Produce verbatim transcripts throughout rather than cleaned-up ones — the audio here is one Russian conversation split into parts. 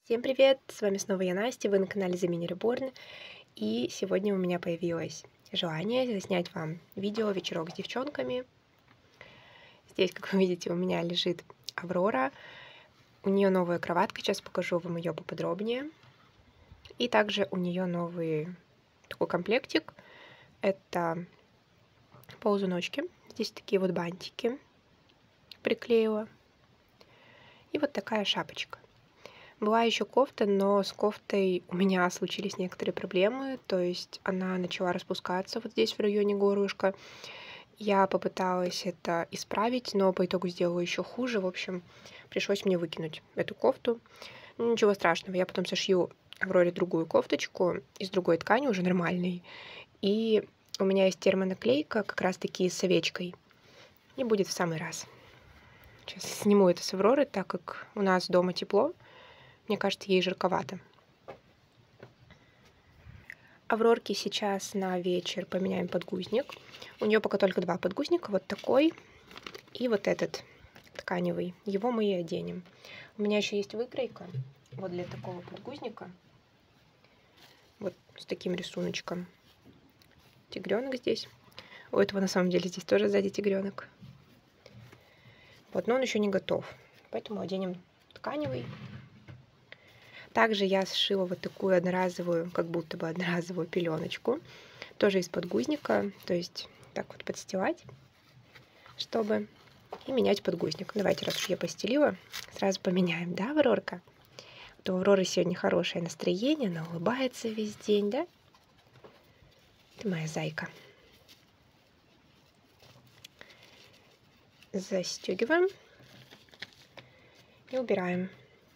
Всем привет! С вами снова я, Настя, вы на канале The Mini Reborn. И сегодня у меня появилось желание заснять вам видео «Вечерок с девчонками». Здесь, как вы видите, у меня лежит Аврора. У нее новая кроватка, сейчас покажу вам ее поподробнее. И также у нее новый такой комплектик. Это ползуночки. Здесь такие вот бантики приклеила. И вот такая шапочка. Была еще кофта, но с кофтой у меня случились некоторые проблемы, то есть она начала распускаться вот здесь в районе горлышка. Я попыталась это исправить, но по итогу сделала еще хуже. В общем, пришлось мне выкинуть эту кофту. Ну, ничего страшного, я потом сошью Авроре другую кофточку из другой ткани, уже нормальной. И у меня есть термонаклейка как раз-таки с овечкой. И будет в самый раз. Сейчас сниму это с Авроры, так как у нас дома тепло. Мне кажется, ей жарковато. Аврорке сейчас на вечер поменяем подгузник. У нее пока только два подгузника, вот такой и вот этот тканевый. Его мы и оденем. У меня еще есть выкройка вот для такого подгузника. Вот с таким рисуночком. Тигренок здесь. У этого на самом деле здесь тоже сзади тигренок. Вот, но он еще не готов, поэтому оденем тканевый. Также я сшила вот такую одноразовую, как будто бы одноразовую пеленочку, тоже из подгузника, то есть так вот подстилать, чтобы и менять подгузник. Давайте, раз уж я постелила, сразу поменяем, да, Аврорка? То у Авроры сегодня хорошее настроение, она улыбается весь день, да? Ты моя зайка. Застегиваем и убираем.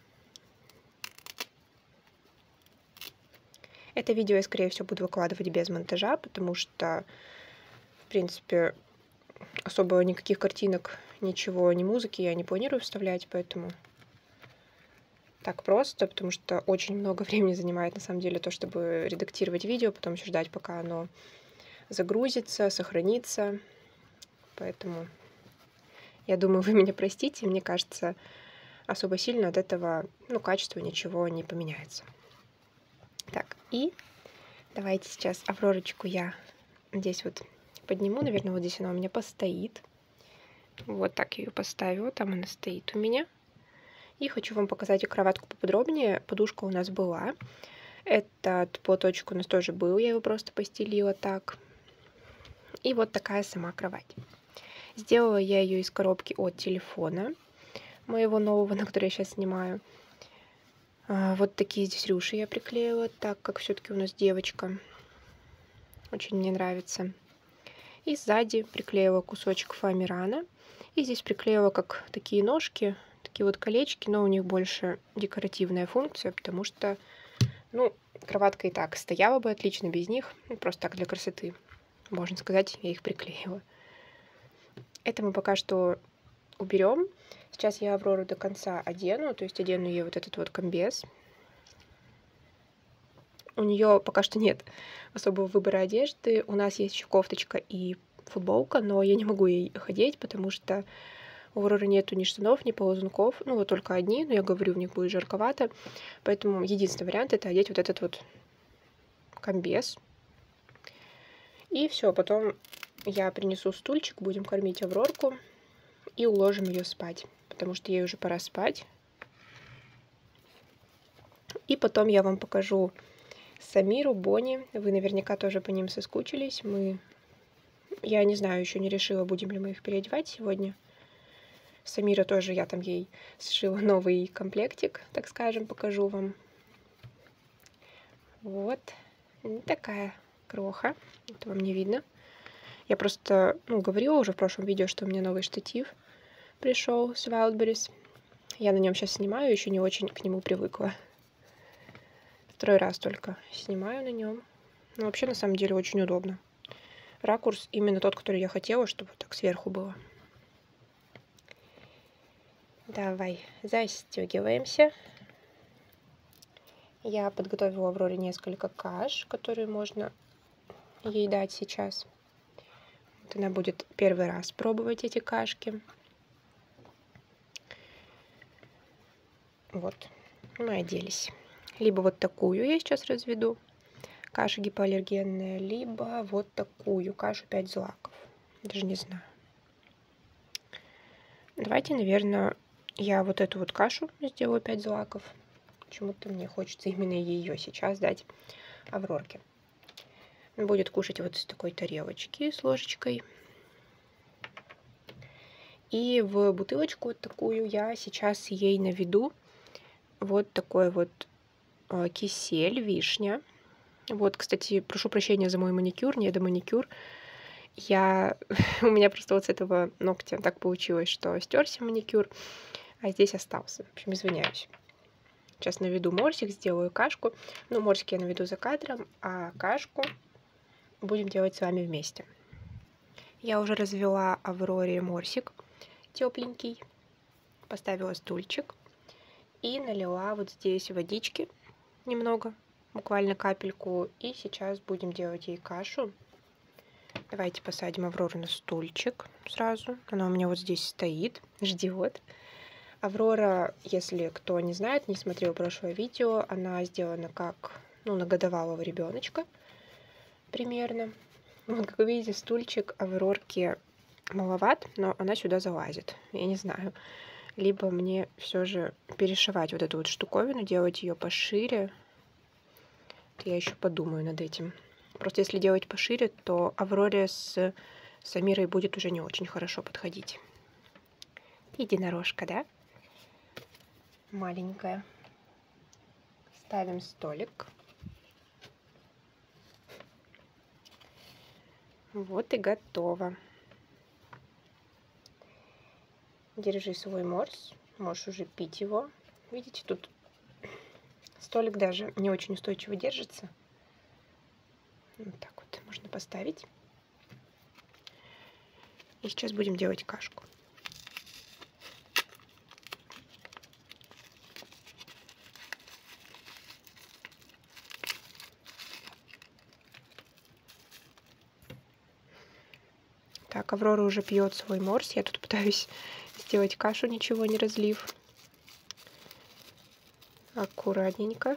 Это видео я, скорее всего, буду выкладывать без монтажа, потому что, в принципе, особо никаких картинок, ничего, ни музыки я не планирую вставлять, поэтому так просто, потому что очень много времени занимает, на самом деле, то, чтобы редактировать видео, потом еще ждать, пока оно загрузится, сохранится. Поэтому я думаю, вы меня простите, мне кажется, особо сильно от этого, ну, качество ничего не поменяется. Так, и давайте сейчас Авророчку я здесь вот подниму. Наверное, вот здесь она у меня постоит. Вот так я ее поставила. Там она стоит у меня. И хочу вам показать кроватку поподробнее. Подушка у нас была. Этот платочек у нас тоже был. Я его просто постелила так. И вот такая сама кровать. Сделала я ее из коробки от телефона моего нового, на который я сейчас снимаю. Вот такие здесь рюши я приклеила, так как все-таки у нас девочка. Очень мне нравится. И сзади приклеила кусочек фоамирана. И здесь приклеила как такие ножки, такие вот колечки, но у них больше декоративная функция, потому что, ну, кроватка и так стояла бы отлично без них. Просто так для красоты, можно сказать, я их приклеила. Это мы пока что уберем. Сейчас я Аврору до конца одену, то есть одену ей вот этот вот комбез. У нее пока что нет особого выбора одежды. У нас есть еще кофточка и футболка, но я не могу ей их одеть, потому что у Авроры нету ни штанов, ни ползунков. Ну, вот только одни, но я говорю, в них будет жарковато. Поэтому единственный вариант — это одеть вот этот вот комбез. И все, потом я принесу стульчик, будем кормить Аврорку и уложим ее спать, потому что ей уже пора спать. И потом я вам покажу Самиру, Бонни. Вы наверняка тоже по ним соскучились. Мы, я не знаю, еще не решила, будем ли мы их переодевать сегодня. Самира тоже, я там ей сшила новый комплектик, так скажем, покажу вам. Вот такая кроха. Это вам не видно. Я просто, ну, говорила уже в прошлом видео, что у меня новый штатив пришел с Wildberries. Я на нем сейчас снимаю, еще не очень к нему привыкла. Второй раз только снимаю на нем. Но вообще, на самом деле, очень удобно. Ракурс именно тот, который я хотела, чтобы так сверху было. Давай, застегиваемся. Я подготовила Авроре несколько каш, которые можно ей дать сейчас. Вот она будет первый раз пробовать эти кашки. Вот. Мы оделись. Либо вот такую я сейчас разведу, каша гипоаллергенная, либо вот такую, кашу пять злаков. Даже не знаю. Давайте, наверное, я вот эту вот кашу сделаю пять злаков. Почему-то мне хочется именно ее сейчас дать Аврорке. Будет кушать вот с такой тарелочки с ложечкой. И в бутылочку вот такую я сейчас ей наведу вот такой вот э, кисель, вишня. Вот, кстати, прошу прощения за мой маникюр, не до маникюр. Я... У меня просто вот с этого ногтя так получилось, что стерся маникюр, а здесь остался. В общем, извиняюсь. Сейчас наведу морсик, сделаю кашку. Ну, морсик я наведу за кадром, а кашку будем делать с вами вместе. Я уже развела Авроре морсик тепленький, поставила стульчик и налила вот здесь водички немного, буквально капельку. И сейчас будем делать ей кашу. Давайте посадим Аврору на стульчик сразу. Она у меня вот здесь стоит, ждет. Аврора, если кто не знает, не смотрел прошлое видео, она сделана как, ну, на годовалого ребеночка примерно. Вот, как вы видите, стульчик Аврорки маловат, но она сюда залазит. Я не знаю. Либо мне все же перешивать вот эту вот штуковину, делать ее пошире. Я еще подумаю над этим. Просто если делать пошире, то Авроре с Самирой будет уже не очень хорошо подходить. Единорожка, да? Маленькая. Ставим столик. Вот и готово. Держи свой морс. Можешь уже пить его. Видите, тут столик даже не очень устойчиво держится. Вот так вот можно поставить. И сейчас будем делать кашку. Так, Аврора уже пьет свой морс. Я тут пытаюсь сделать кашу, ничего не разлив. Аккуратненько.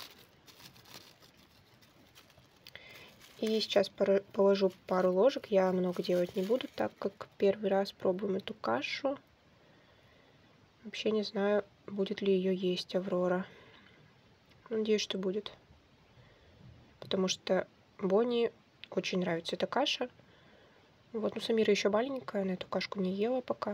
И сейчас положу пару ложек. Я много делать не буду, так как первый раз пробуем эту кашу. Вообще не знаю, будет ли ее есть Аврора. Надеюсь, что будет. Потому что Бонни очень нравится эта каша. Вот, ну Самира еще маленькая, она эту кашку не ела пока.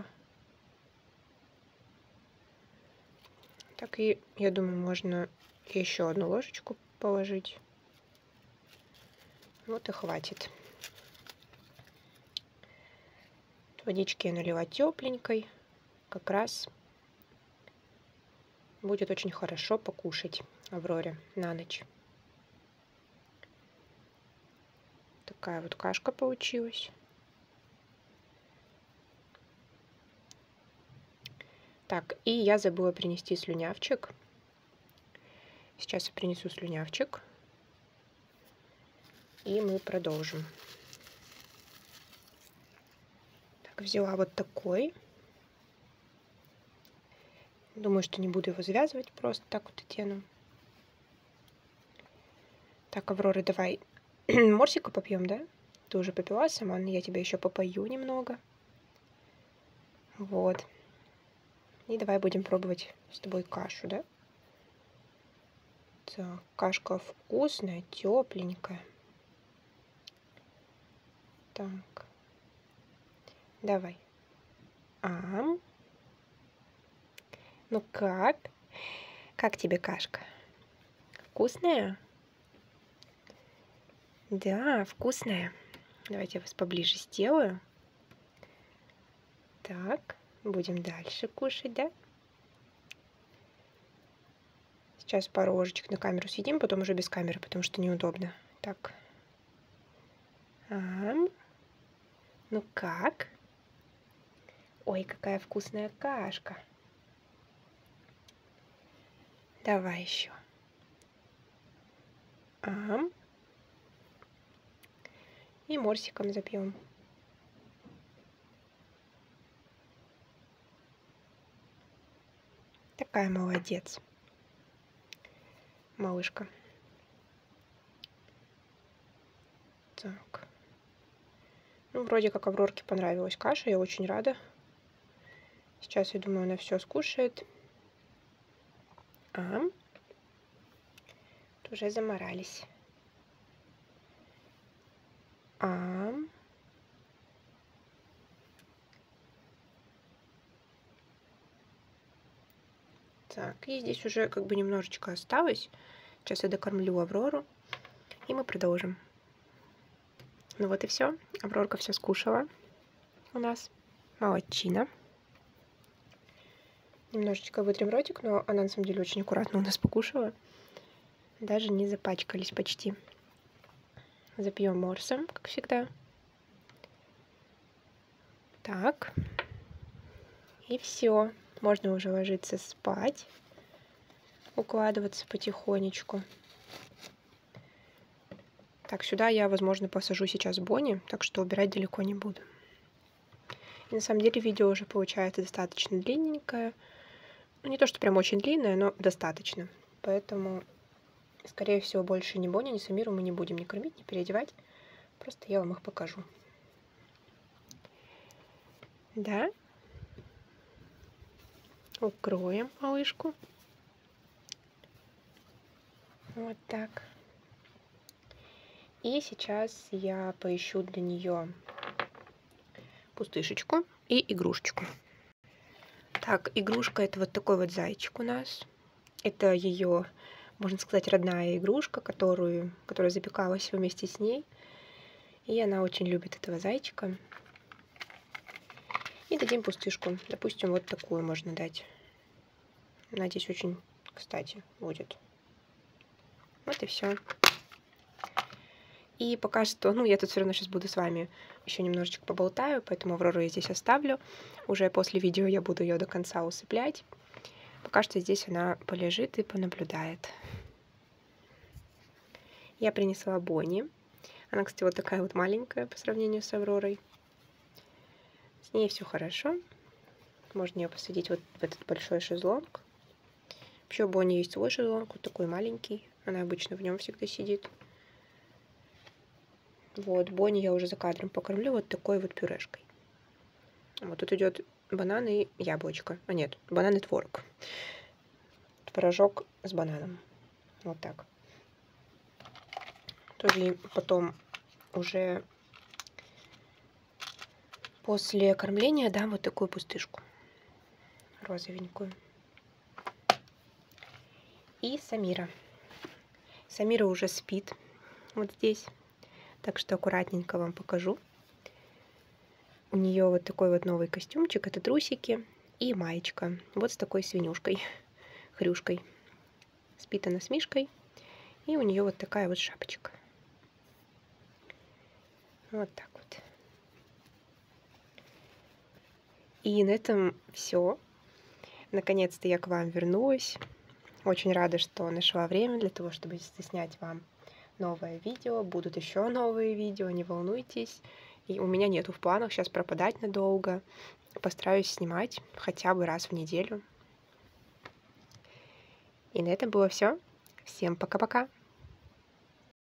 Так, и я думаю, можно еще одну ложечку положить. Вот и хватит. Водички я налила тепленькой. Как раз будет очень хорошо покушать Авроре на ночь. Такая вот кашка получилась. Так, и я забыла принести слюнявчик. Сейчас я принесу слюнявчик. И мы продолжим. Так, взяла вот такой. Думаю, что не буду его завязывать, просто так вот одену. Так, Аврора, давай морсика попьем, да? Ты уже попила сама, но я тебя еще попою немного. Вот. И давай будем пробовать с тобой кашу, да? Так, кашка вкусная, тепленькая. Так. Давай. Ам. Ну как? Как тебе кашка? Вкусная? Да, вкусная. Давайте я вас поближе сделаю. Так, будем дальше кушать, да? Сейчас пару ложечек на камеру съедим, потом уже без камеры, потому что неудобно. Так. Ам. Ну как? Ой, какая вкусная кашка. Давай еще. Ам. И морсиком запьем. Такая молодец. малышка. Так. Ну, вроде как Аврорке понравилась каша, я очень рада. Сейчас, я думаю, она все скушает. А, уже заморались. А, так, и здесь уже как бы немножечко осталось. Сейчас я докормлю Аврору, и мы продолжим. Ну вот и все. Аврорка все скушала у нас. Молодчина. Немножечко вытрем ротик, но она на самом деле очень аккуратно у нас покушала. Даже не запачкались почти. Запьем морсом, как всегда. Так. И все. Можно уже ложиться спать. Укладываться потихонечку. Так, сюда я, возможно, посажу сейчас Бонни, так что убирать далеко не буду. И на самом деле видео уже получается достаточно длинненькое. Ну, не то, что прям очень длинное, но достаточно. Поэтому, скорее всего, больше ни Бонни, ни Самиру мы не будем ни кормить, ни переодевать. Просто я вам их покажу. Да. Укроем малышку. Вот так. И сейчас я поищу для нее пустышечку и игрушечку. Так, игрушка — это вот такой вот зайчик у нас. Это ее, можно сказать, родная игрушка, которую, которая запекалась вместе с ней. И она очень любит этого зайчика. И дадим пустышку. Допустим, вот такую можно дать. Она здесь очень, кстати, будет. Вот и все. И пока что, ну, я тут все равно сейчас буду с вами еще немножечко поболтаю, поэтому Аврору я здесь оставлю. Уже после видео я буду ее до конца усыплять. Пока что здесь она полежит и понаблюдает. Я принесла Бонни. Она, кстати, вот такая вот маленькая по сравнению с Авророй. С ней все хорошо. Можно ее посадить вот в этот большой шезлонг. Вообще у Бонни есть свой шезлонг, вот такой маленький. Она обычно в нем всегда сидит. Вот, Бонни я уже за кадром покормлю вот такой вот пюрешкой. Вот тут идет банан и яблочко. А нет, банан и творог. Творожок с бананом. Вот так. Тоже потом уже после кормления дам вот такую пустышку. Розовенькую. И Самира. Самира уже спит вот здесь. Так что аккуратненько вам покажу. У нее вот такой вот новый костюмчик. Это трусики и маечка. Вот с такой свинюшкой, хрюшкой. Спит она с Мишкой. И у нее вот такая вот шапочка. Вот так вот. И на этом все. Наконец-то я к вам вернулась. Очень рада, что нашла время для того, чтобы снять вам новое видео. Будут еще новые видео, не волнуйтесь. И у меня нету в планах сейчас пропадать надолго. Постараюсь снимать хотя бы раз в неделю. И на этом было все. Всем пока-пока.